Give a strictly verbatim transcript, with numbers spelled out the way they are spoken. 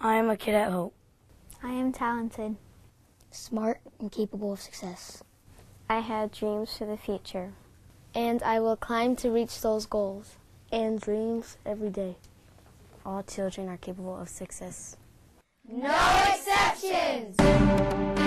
I am a kid at Hope. I am talented, smart, and capable of success. I have dreams for the future. And I will climb to reach those goals and dreams every day. All children are capable of success. No exceptions!